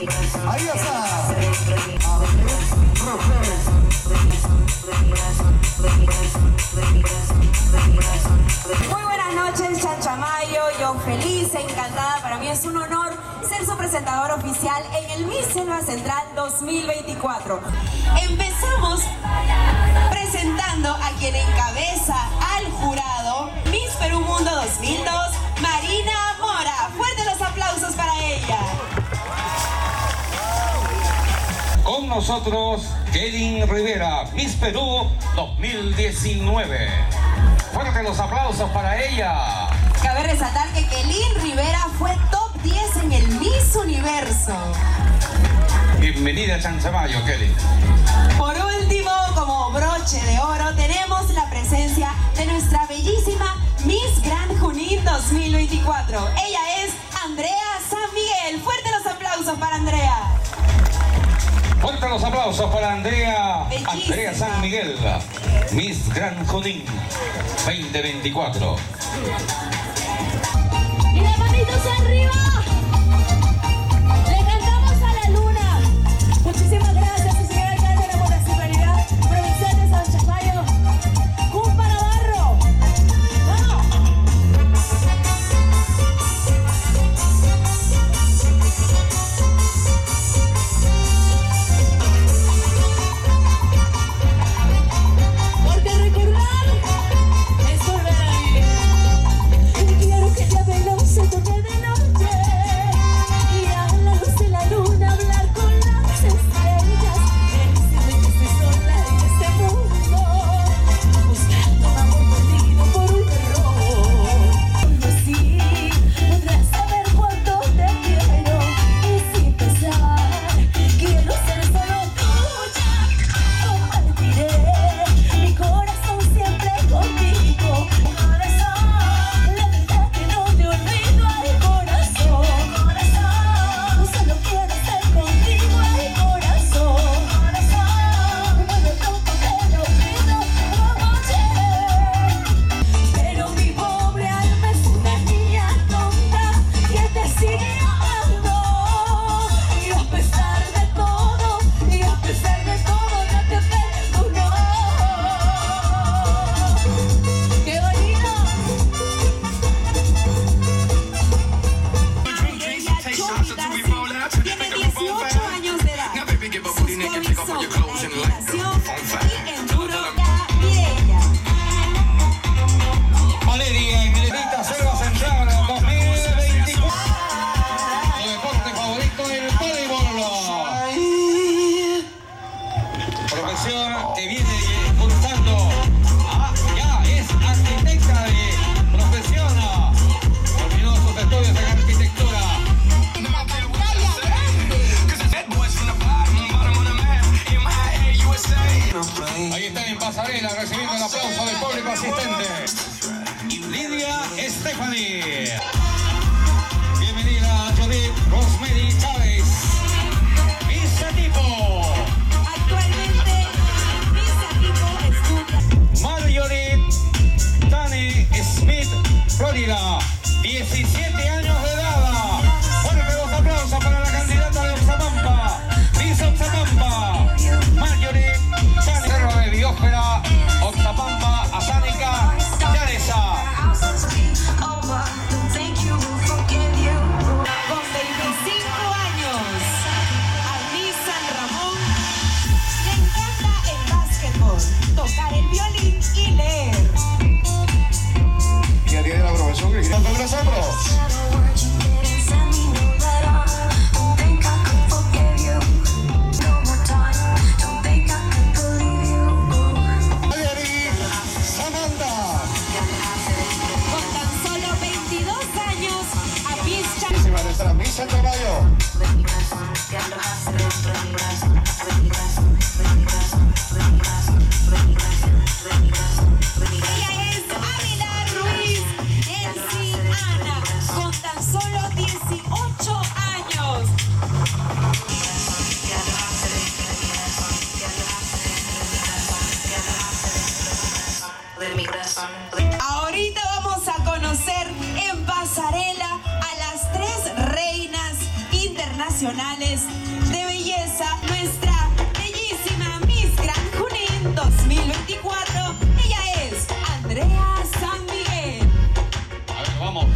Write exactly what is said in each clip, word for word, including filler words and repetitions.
Ahí está. Muy buenas noches, Chanchamayo. Yo feliz e encantada. Para mí es un honor ser su presentador oficial en el Miss Selva Central dos mil veinticuatro. Empezamos presentando a quien encabeza al jurado Miss Perú Mundo dos mil dos, Marina Mora. Fuertes los aplausos para ella. Con nosotros, Kelin Rivera, Miss Perú dos mil diecinueve. Fuertes los aplausos para ella. Cabe resaltar que Kelin Rivera fue top diez en el Miss Universo. Bienvenida a Chanchamayo, Kelin. Por último, como broche de oro, tenemos la presencia de nuestra bellísima Miss Grand Junín dos mil veinticuatro. Ella es Andrea San Miguel. Fuertes los aplausos para Andrea. Fuertes los aplausos para Andrea, Bellísima. Andrea San Miguel, Miss Grand Junín veinte veinticuatro. Y las manitos arriba. Le cantamos a la luna. Muchísimas gracias, su señor alcalde de la Municipalidad Provincial de San Chanchamayo, Cumpa Navarro. ¡Vamos! Porque recordar es volver a vivir. Y quiero que ya bailamos el toque de noche y a la luz de la luna hablar con las estrellas. Decirle que estoy sola en este mundo, buscando un amor perdido por un error. Yo sí podrás saber cuánto te quiero y sin pensar quiero ser solo tuya. Compartiré mi corazón siempre contigo. Corazón, la verdad que no te olvido. Ay, corazón, corazón, solo quiero estar contigo. Ay, corazón, corazón, no me toco que no olvido. Oye, pero mi pobre alma es una niña tonta que te sigue amando. Y a pesar de todo, y a pesar de todo, no te perdono. ¡Qué bonito! Ella, Chonita, tiene dieciocho años de edad. Sus hobbies son la equitación y enduro navideña. Valeria Imelita Selva Central dos mil veinticuatro. Tu deporte favorito, el voleibol. Profesión que viene contando. Ah, ya es arquitecta de profesión. Terminó sus estudios en arquitectura. Ahí está en pasarela recibiendo el aplauso del público asistente. Lidia Stephanie. Bienvenida a Judith Rosemary Chávez. Miss Tipo. Actualmente, Miss Tipo estudia. Marjorie Tani Smith, Florida. diecisiete años de edad. Fuerte los aplausos para la candidata de Oxapampa. Miss Oxapampa. Marjorie Tani. Cerro de Biosfera, Oxapampa, Azánica, Yaresa. Con veinticinco años, a Miss San Ramón le encanta el básquetbol, tocar el violín y leer. Y a día de la profesión que está con nosotros. Valerie Samantha. Con tan solo veintidós años, a Miss Chan- Se va a nuestra Miss Chanchamayo. Ella es Ávila Ruiz Elsie Ana, con tan solo dieciocho años. Ahorita vamos a conocer en pasarela a las tres reinas internacionales nacionales de belleza, nuestra bellísima Miss Gran Junín dos mil veinticuatro. Ella es Andrea San Miguel. A ver, vamos.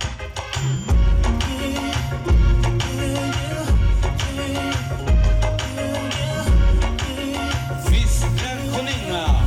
Miss Gran Junín.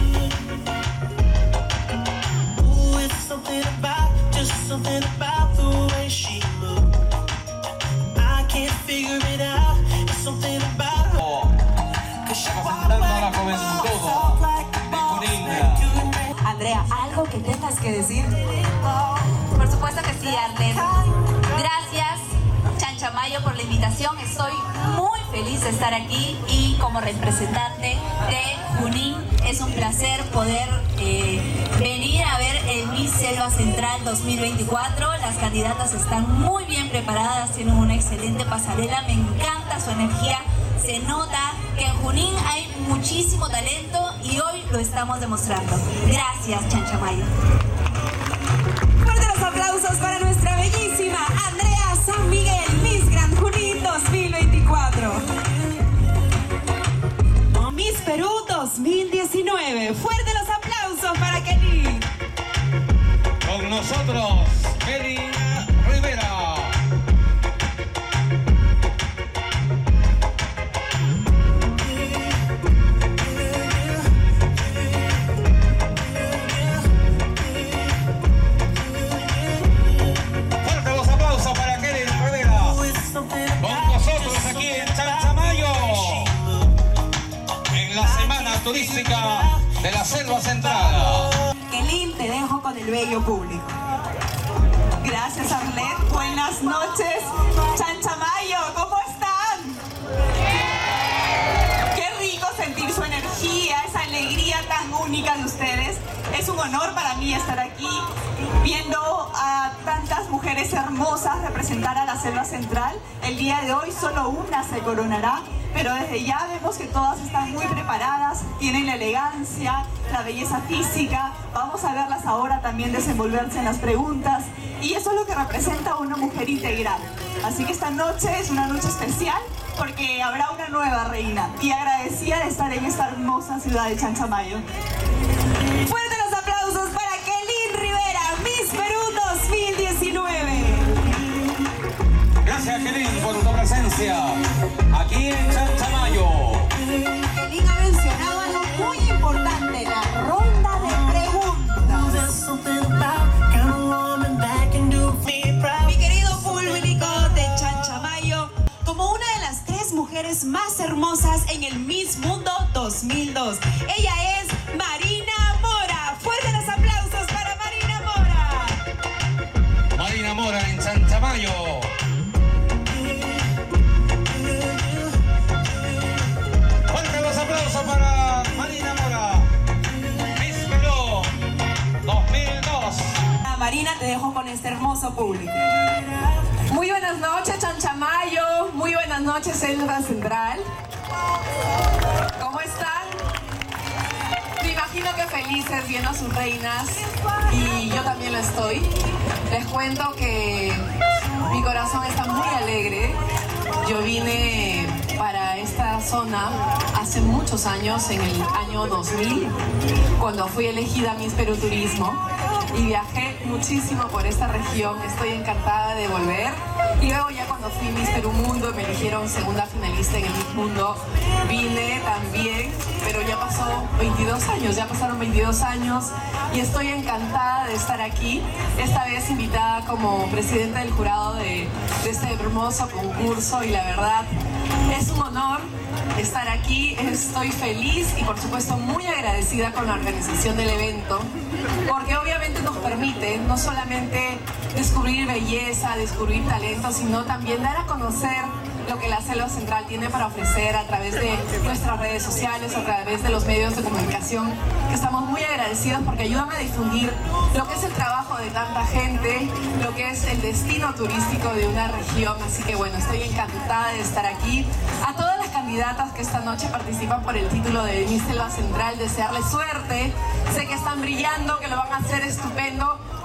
Ooh, it's something about, just something about the way she moves. I can't figure it out. It's something about her. Cause she walks Representando a la like a juventud boss, like a de boss, Junín. like you Andrea, ¿algo que tengas que decir? Por supuesto que sí, Arlet. Gracias, Chanchamayo, por la invitación. Estoy muy feliz de estar aquí y como representante de Junín es un placer poder eh, venir a ver el Miss Selva Central dos mil veinticuatro. Las candidatas están muy bien preparadas, tienen una excelente pasarela. Me encanta su energía. Se nota que en Junín hay muchísimo talento y hoy lo estamos demostrando. Gracias, Chanchamayo. Fuerte los aplausos para nuestra bellísima Andrea San Miguel, Miss Gran Junín dos mil veinticuatro. Miss Perú dos mil diecinueve. Fuerte los aplausos para Kelly. Con nosotros, Kelly Rivera. Fuerte los aplausos para Kelly Rivera. Ooh, it's something Con about, nosotros just aquí en something Chanchamayo, about the way she moves. en la semana turística de la Selva Central. Kelly, te dejo con el bello público. Gracias, Arlet. Buenas noches. Chanchamayo, ¿cómo están? Qué rico sentir su energía, esa alegría tan única de ustedes. Es un honor para mí estar aquí viendo a tantas mujeres hermosas representar a la Selva Central. El día de hoy solo una se coronará, pero desde ya vemos que todas están muy preparadas, tienen la elegancia, la belleza física. Vamos a verlas ahora también desenvolverse en las preguntas y eso es lo que representa a una mujer integral. Así que esta noche es una noche especial porque habrá una nueva reina y agradecida de estar en esta hermosa ciudad de Chanchamayo. Fuerte los aplausos para Kelly Rivera, Miss Perú dos mil diecinueve. Gracias, Kelly, por tu presencia aquí en Chanchamayo. Kelly ha mencionado algo muy importante, la ronda de Ooh, preguntas. there's something about kind of woman that can do me proud. Mi querido público de Chanchamayo, como una de las tres mujeres más hermosas en el Miss Mundo dos mil dos, ella es Marina Mora. Fuerte los aplausos para Marina Mora. Marina Mora en Chanchamayo. Fuerte los aplausos para Marina Mora, Miss Perú dos mil dos. Marina, te dejo con este hermoso público. Muy buenas noches, Chanchamayo. Muy buenas noches, Selva Central. ¿Cómo están? Me imagino que felices viendo a sus reinas y yo también lo estoy. Les cuento que mi corazón está muy alegre. Yo vine para esta zona hace muchos años, en el año dos mil, cuando fui elegida Miss Perú Turismo y viajé muchísimo por esta región. Estoy encantada de volver. Y luego ya cuando fui Miss Perú Mundo, me eligieron segunda finalista en el Miss Mundo, vine también, pero ya pasó veintidós años, ya pasaron veintidós años y estoy encantada de estar aquí, esta vez invitada como presidenta del jurado de, de este hermoso concurso y la verdad es un honor estar aquí, estoy feliz y por supuesto muy agradecida con la organización del evento, porque obviamente nos permite no solamente descubrir belleza, descubrir talento, sino también dar a conocer lo que la Selva Central tiene para ofrecer a través de nuestras redes sociales, a través de los medios de comunicación, que estamos muy agradecidos porque ayudan a difundir lo que es el trabajo de tanta gente, lo que es el destino turístico de una región. Así que bueno, estoy encantada de estar aquí. A todas las candidatas que esta noche participan por el título de Miss Selva Central, desearles suerte. Sé que están brillando, que lo van a hacer estupendo,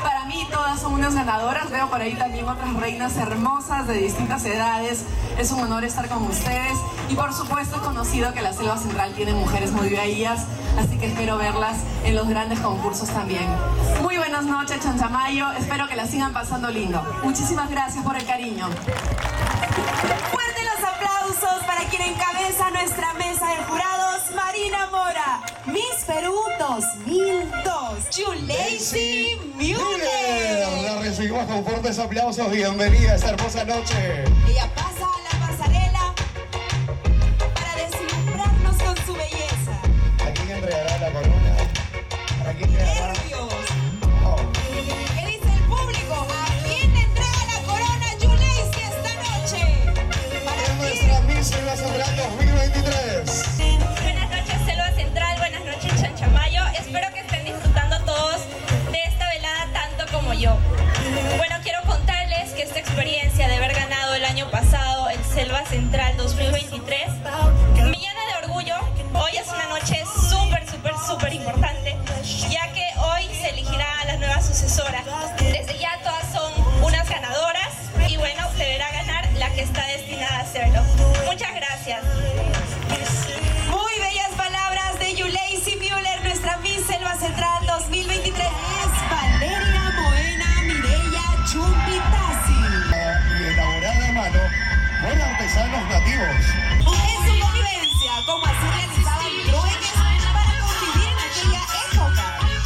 Para mí todas son unas ganadoras. Veo por ahí también otras reinas hermosas de distintas edades. Es un honor estar con ustedes. Y por supuesto he conocido que la Selva Central tiene mujeres muy bellas, así que espero verlas en los grandes concursos también. Muy buenas noches, Chanchamayo. Espero que la sigan pasando lindo. Muchísimas gracias por el cariño. Fuerte los aplausos para quien encabeza nuestra mesa de jurados, Marina Mora, Miss Perú dos mil dos, Yuleisi Müller. La recibimos con fuertes aplausos. Bienvenida a esta hermosa noche. Ella pasa a la pasarela para deslumbrarnos con su belleza. ¿A quién entregará la corona? ¿Para quién entregará? Nervios. Oh. ¿Qué dice el público? ¿A quién le entrega la corona Yuleisi esta noche? ¿Para Es quién? nuestra Miss Selva Central dos mil veintitrés. Buenas noches, Selva Central, buenas noches, Chanchamayo. Espero que estén disfrutando todos de esta velada tanto como yo. Bueno, quiero contarles que esta experiencia de haber ganado el año pasado el Selva Central dos mil veintitrés me llena de orgullo. Hoy es una noche súper, súper, súper importante, ya que hoy se elegirá a las nuevas sucesoras. Desde ya todas son unas ganadoras y bueno, deberá ganar la que está destinada a hacerlo. Muchas gracias. Muy bellas palabras de Yuleisi Müller, nuestra Miss Selva Central dos mil veintitrés. Es Valeria Moena Mireya Chumpitasi. Y elaborada a mano por artesanos nativos. Es su convivencia, como así realizaban trueques para convivir en aquella época.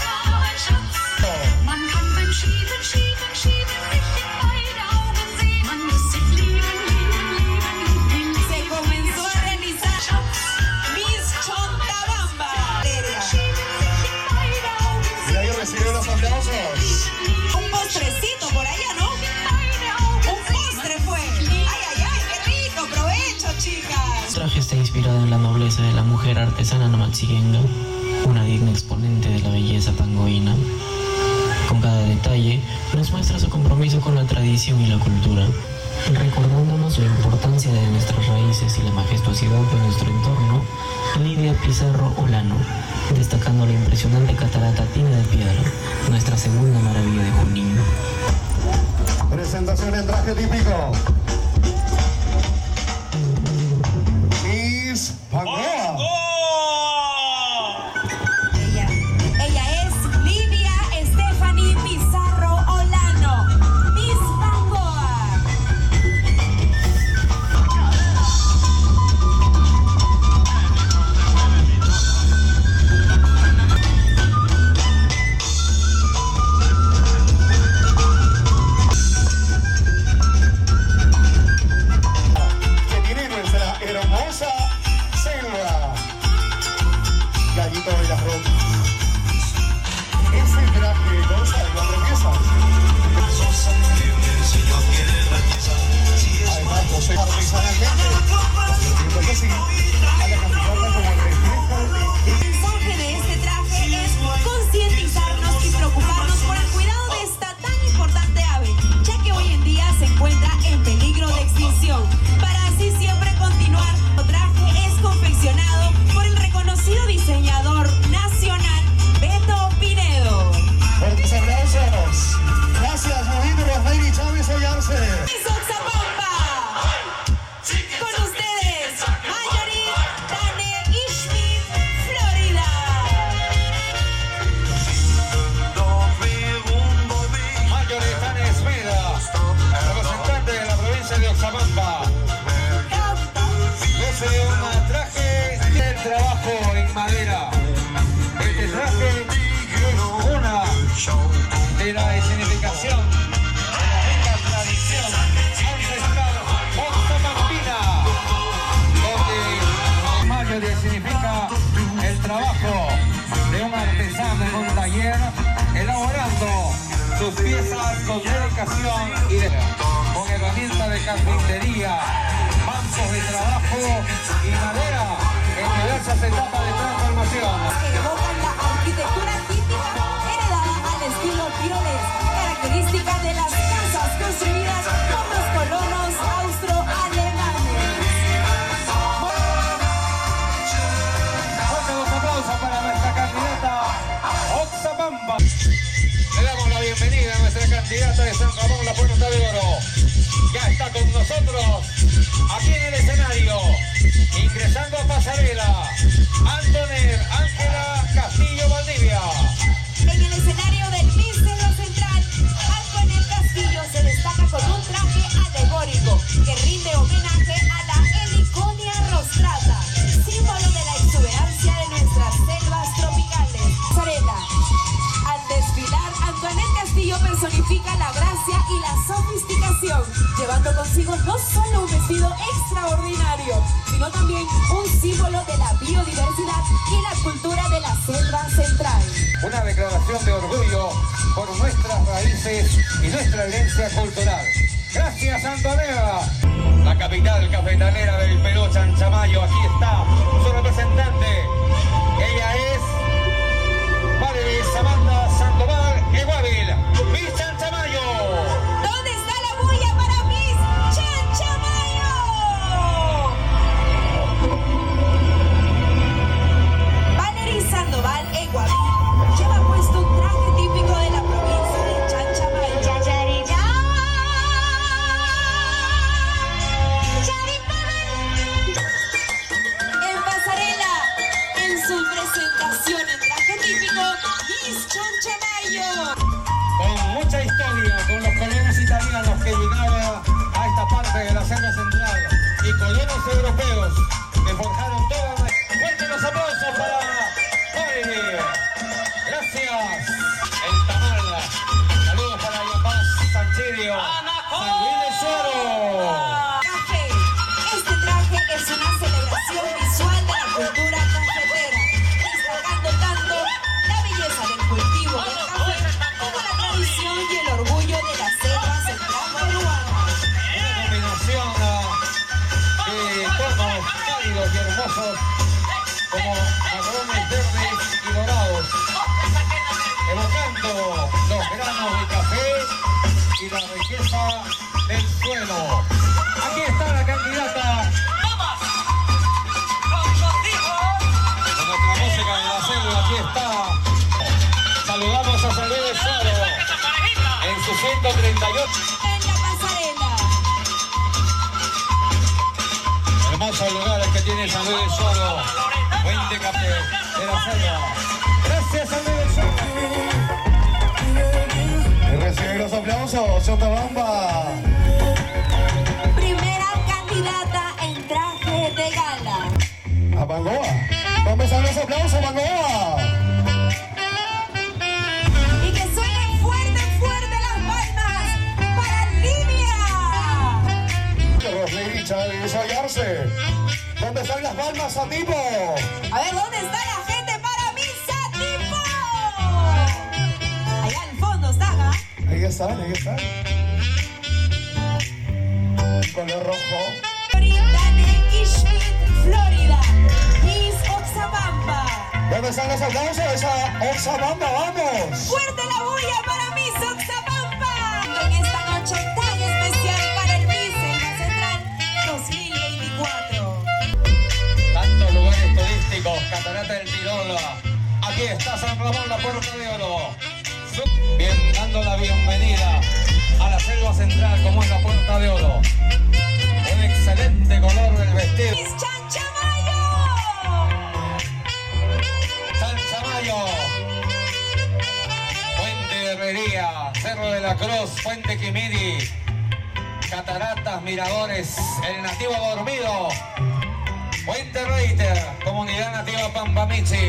Man kann beim Schieben, Schieben, Schieben sich in beide Augen sehen. Man muss sich lieben, lieben, lieben, lieben. Se comenzó a realizar Miss Chontabamba. Valeria. Schieben sich in beide Augen Y ahí recibieron los aplausos. Un postrecito por allá, ¿no? Un postre fue. Ay, ay, ay, qué rico. Provecho, chicas. El traje está inspirado en la nobleza de la mujer artesana Namatsigenga, una digna exponente de la belleza pangoína. Con cada detalle nos muestra su compromiso con la tradición y la cultura, recordándonos la importancia de nuestras raíces y la majestuosidad de nuestro entorno. Lidia Pizarro Olano, destacando la impresionante catarata Tina de Piedra, nuestra segunda maravilla de Junín. Presentación en traje típico. Miss Pangoa. Ella, ella es Lidia Stephanie Pizarro Olano, Miss Pangoa. Que tiene nuestra hermosa selva. Gallito de las rocas. Ese traje goza de cuatro piezas. Además, posee artesanalmente. Lo que sí, a la capital como el reflejo de El mensaje de este traje es concientizarnos y preocuparnos por el cuidado de esta tan importante ave, ya que hoy en día se encuentra en peligro de extinción. Para así siempre continuar, el traje es confeccionado por el reconocido diseñador nacional Beto Pinedo. fuertes aplausos. Gracias, Movimiento Rosemary Chávez Ollarse. ¡Miss Oxapampa! Con ustedes, Marjorie Tane Ishmi, Florida. Marjorie Tane Esmeda, representante de la provincia de Oxapampa. Luce un traje del trabajo en madera. Este traje es una de la escenificación de la rica tradición ancestral oxapampina, donde Marjorie significa el trabajo de un artesano en un taller, elaborando sus piezas con dedicación y de, con herramientas de carpintería, bancos de trabajo y madera en diversas etapas de transformación. Que evocan la arquitectura típica heredada al estilo tiroles, característica de las casas construidas por los colonos austroalemanes. Fuerte los aplausos para nuestra candidata Oxapampa. Le damos la bienvenida Ingresando a pasarela, Antoner Ángela Castillo Valdivia. En el escenario del Miss Selva Central, Antoinette Castillo se destaca con un traje alegórico que rinde homenaje a la heliconia rostrata, símbolo de la exuberancia de nuestras selvas tropicales. Pasarela. Al desfilar, Antoinette Castillo personifica la gracia y la sofisticación, llevando consigo no solo un vestido extraordinario, sino también un símbolo de la biodiversidad y la cultura de la selva central. Una declaración de orgullo por nuestras raíces y nuestra herencia cultural. Gracias, Antonella. La capital cafetalera del Perú, Chanchamayo. Aquí está su representante. Ella es María Samantha Sandoval Eguavil, Miss Chanchamayo. ¿Dónde está la bulla para Miss Chanchamayo? Valerie Sandoval Eguavil lleva puesto un traje típico de la provincia de Chanchamayo. En pasarela, en su presentación en traje típico, Miss Chanchamayo. Con mucha historia, con los colonos italianos que llegaron a esta parte de la selva central y colonos europeos que forjaron toda la... ¡Fuerte los aplausos para Marilyn! ¡Gracias! El tamal. Saludos para Yapaz Sanchirio. San Luis de Suero. Café. Este traje es una celebración visual de la cultura cafetera, destacando tanto la belleza del cultivo del café como la tradición y el orgullo de la selva central peruana. Una combinación ah, de tonos cálidos y hermosos como marrones, verdes y dorados, evocando los granos de café y la riqueza del suelo. Aquí está la candidata con nuestra música de la selva. Aquí está. Saludamos a San Luis de Suero en su ciento treinta y ocho. En la pasarela. Hermosos lugares que tiene San Luis de Suero, Fuente Café de la selva. Gracias, San Luis de Suero. Y recibe los aplausos, Chotabamba. Primera candidata en traje de gala. A Bangoa. ¿Dónde están los aplausos, Bangoa? Y que suenen fuerte, fuerte las palmas para Livia. Rosemary Chávez Ayarse. ¿Dónde están las palmas, Satipo? A ver, ¿dónde está la gente para mi Satipo? Allá al fondo están, ¿ah? Ahí están, ahí están. Color rojo. Dane Ishmit, Florida. Miss Oxabamba. ¿Dónde están los aplausos? Esa Oxabamba, vamos. ¡Fuerte la bulla para Miss Oxabamba! En esta noche tan especial para el Miss Selva Central dos mil veinticuatro. Tantos lugares turísticos, Catarata del Tirol. Aquí está San Ramón, la Puerta de Oro. Bien, dando la bienvenida a la selva central como es la Puerta de Oro. Un excelente color del vestido. ¡Miss Chanchamayo! Chanchamayo, Fuente Herrería, Cerro de la Cruz, Fuente Quimiri, Cataratas, Miradores, el Nativo Dormido, Fuente Reiter, Comunidad Nativa Pampamichi.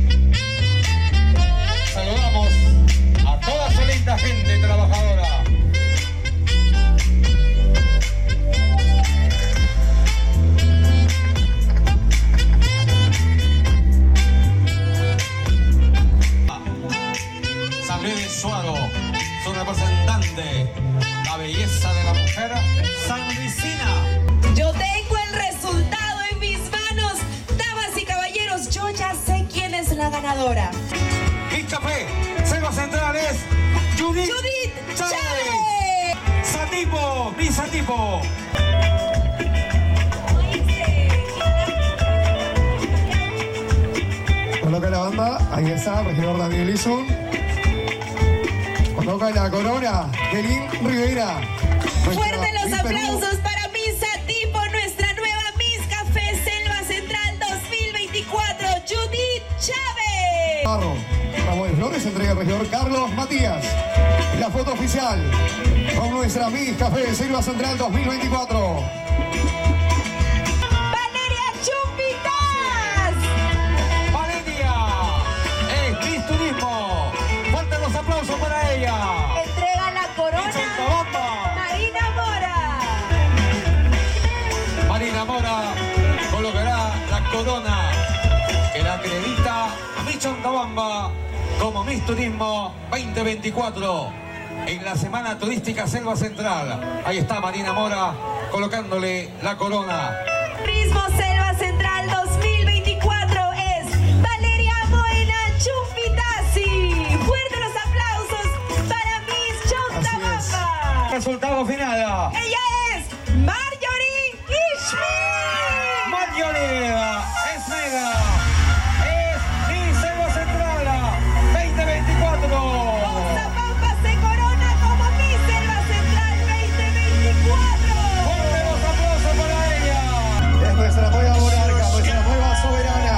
Saludamos a toda su linda gente trabajadora. San Luis de Suero, su representante, la belleza de la mujer sanluisina. Yo tengo el resultado en mis manos. Damas y caballeros, yo ya sé quién es la ganadora. Miss Café, Selva Central es Judith, Judith Chávez. Chávez. Satipo, Miss Satipo. Coloca la banda, ahí está, regidor Daniel Ison. Coloca la corona, Kelin Rivera. Fuerte los aplausos para Miss Satipo, nuestra nueva Miss Café Selva Central. se entrega el regidor Carlos Matías. La foto oficial con nuestra Miss Café de Selva Central dos mil veinticuatro. Valeria Chumpitas. Valeria es Miss Turismo. Fuertes los aplausos para ella. Entrega la corona Chabamba. Marina Mora. Marina Mora colocará la corona que la acredita a Miss Chabamba como Miss Turismo veinte veinticuatro en la Semana Turística Selva Central. Ahí está Marina Mora colocándole la corona. Turismo Selva Central dos mil veinticuatro es Valeria Moena Chumpitasi. Fuerte los aplausos para Miss Chabamba. Resultado final. Ella es Marjorie Ishmael. Marjorie es mega. Es Miss Selva Central veinte veinticuatro. Oxapampa se corona como Miss Selva Central veinte veinticuatro. Fuerte los aplausos para ella. Es nuestra nueva monarca, nuestra nueva soberana.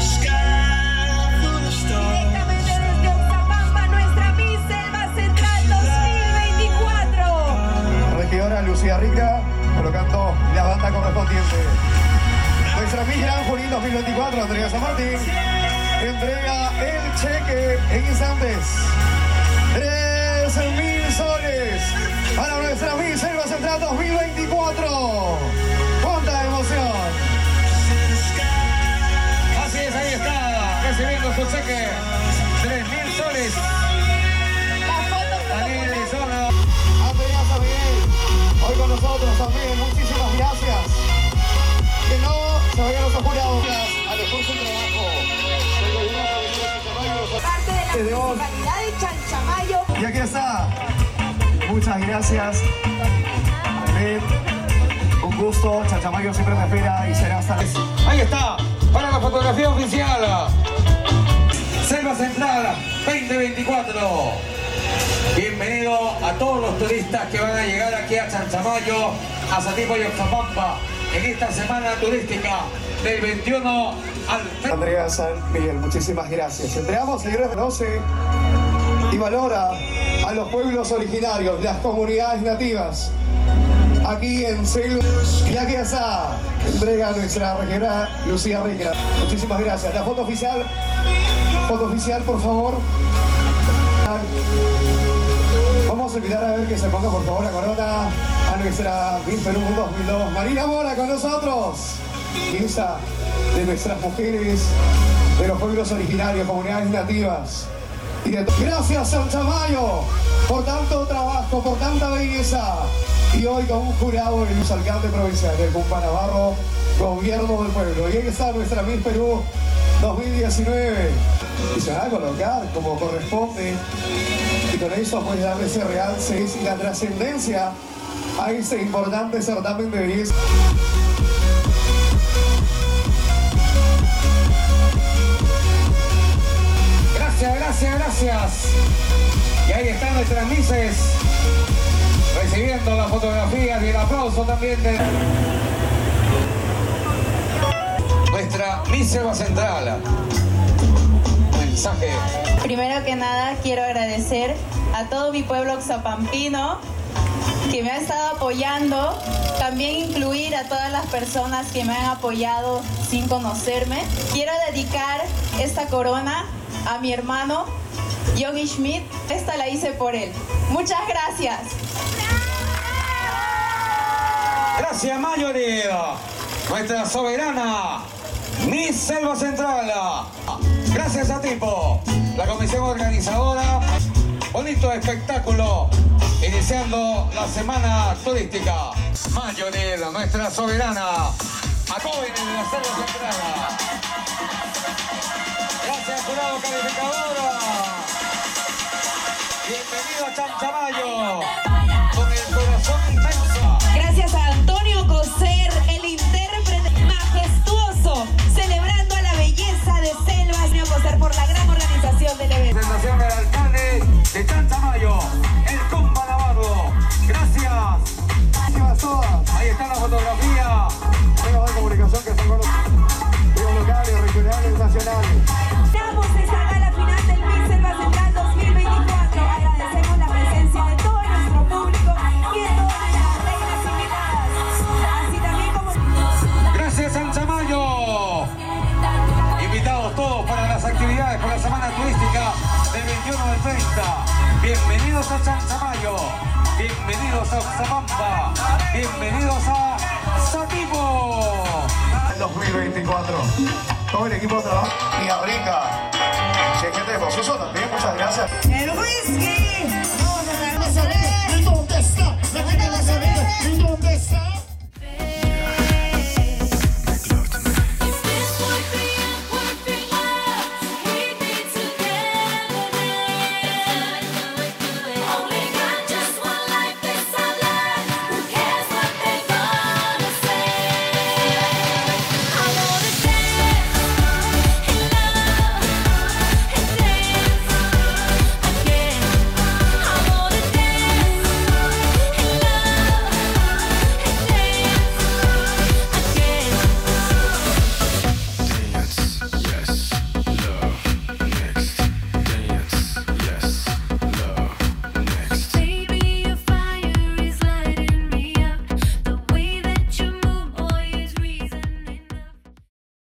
Directamente desde Oxapampa, nuestra Miss Selva Central dos mil veinticuatro. Regidora Lucía Rica colocando la banda correspondiente. Nuestra Miss Gran Junín dos mil veinticuatro, Andrea San Martín, entrega el cheque en instantes. tres mil soles para nuestra Miss Selva Central dos mil veinticuatro. ¡Cuánta emoción! Así es, ahí está, recibiendo su cheque. tres mil soles. La foto Daniel Zona. Andrea San Miguel, hoy con nosotros también. Muchísimas gracias. Que no se vayan los jurados al esfuerzo y trabajo del gobierno de parte de de la hoy. municipalidad de Chanchamayo. Y aquí está. Muchas gracias. Ahmed, un gusto. Chanchamayo siempre me espera y será hasta la... Ahí está, para la fotografía oficial. Selva Central veinte veinticuatro. Bienvenido a todos los turistas que van a llegar aquí a Chanchamayo, a Satipo y Oxapampa en esta semana turística del veintiuno al... Andrea San Miguel, muchísimas gracias. Entregamos, señores, conoce y valora a los pueblos originarios, las comunidades nativas, aquí en Selva. Y aquí está, entrega nuestra regidora Lucía Rica. Muchísimas gracias. La foto oficial, foto oficial, por favor. Vamos a invitar a ver que se ponga por favor la corona a nuestra Miss Perú dos mil dos. Marina Mora con nosotros. Piensa de nuestras mujeres, de los pueblos originarios, comunidades nativas. Y de gracias Chanchamayo por tanto trabajo, por tanta belleza. Y hoy con un jurado del Luis Alcalde Provincial del Cumpa Navarro, Gobierno del Pueblo. Y ahí está nuestra Miss Perú dos mil diecinueve. Y se va a colocar como corresponde. Y con eso pues darle ese realce y la trascendencia a este importante certamen de belleza. Gracias, gracias, gracias. Y ahí están nuestras misses recibiendo las fotografías y el aplauso también de nuestra Miss Selva Central. Mensaje. Primero que nada quiero agradecer a todo mi pueblo oxapampino que me ha estado apoyando, también incluir a todas las personas que me han apoyado sin conocerme. Quiero dedicar esta corona a mi hermano Johnny Schmidt. Esta la hice por él. Muchas gracias. Gracias, Marjorie, nuestra soberana Miss Selva Central. Gracias a Tipo, la comisión organizadora. Bonito espectáculo, iniciando la semana turística. Marjorie, nuestra soberana, a jóvenes de la Selva Central. Gracias, jurado calificador. Bienvenido a Chanchamayo, con el corazón inmenso. Gracias a Antonio Coser, el intérprete majestuoso, celebrando a la belleza de Selva. Antonio Coser por la gran organización del evento. Presentación del alcalde de Chanchamayo, el Cumpa Navarro. Gracias. Gracias todas. Ahí está la fotografía. Medios de comunicación que son con los medios locales, regionales, nacionales. Estamos en esta gala final del Miss Selva Central bienvenidos a Chanchamayo, bienvenidos a Oxapampa, bienvenidos a Satipo. dos mil veinticuatro, todo el equipo de trabajo y Abrica, gente de Josuso también, muchas gracias. El whisky, vamos a saber, ¿y dónde está? La gente va a saber, ¿y dónde está?